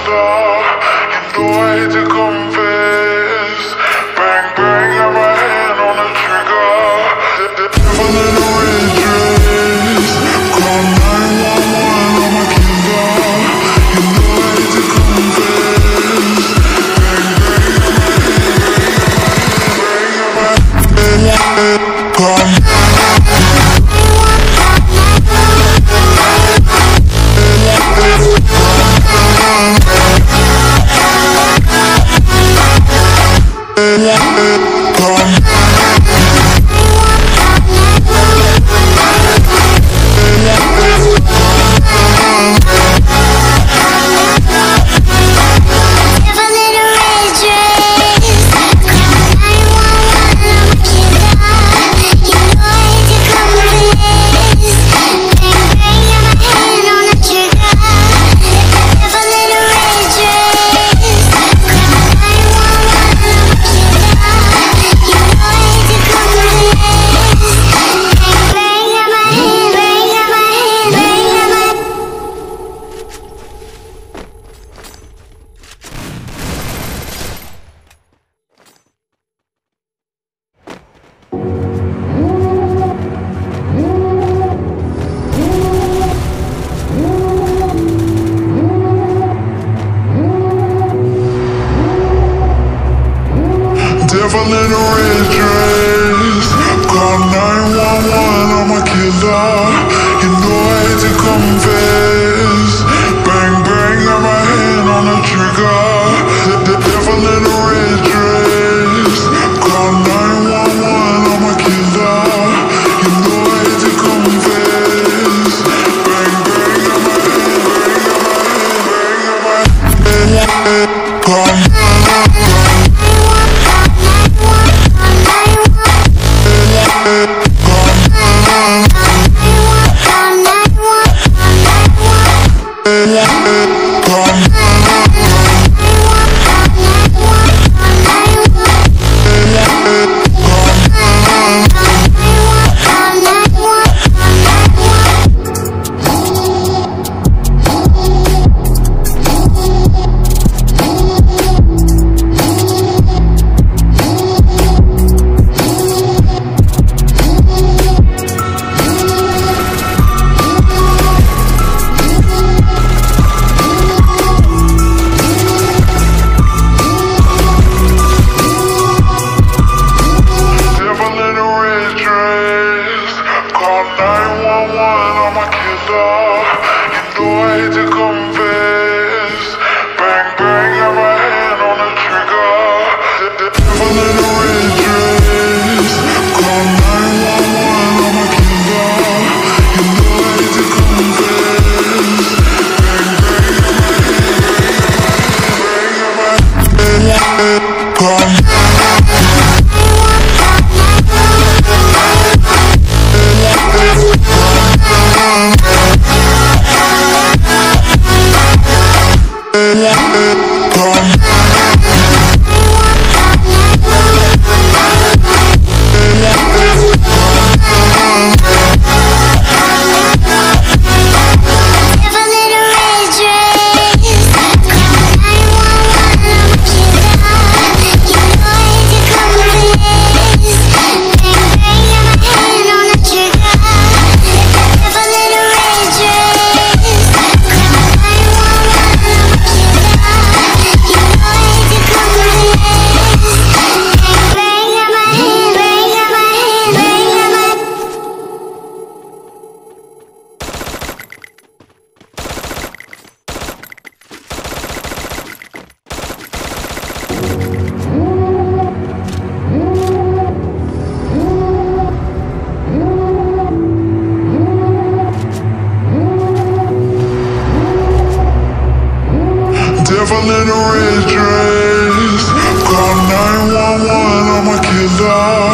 killer. You know I hate to confess. Bang, bang, got my hand on the trigger. The devil in a red dress. Call 911, I'm a killer. You know I hate to confess. Bang, bang, got my hand. Call devil in a red dress. Call 911, I'm a killer. You know I hate to confess. Bang, bang, got my hand on the trigger. The devil in a red dress. Call 911, I'm a killer. You know I hate to confess. Bang, bang, got my hand, got my hand. Call devil in a red dress. Call 911, I'm a killer.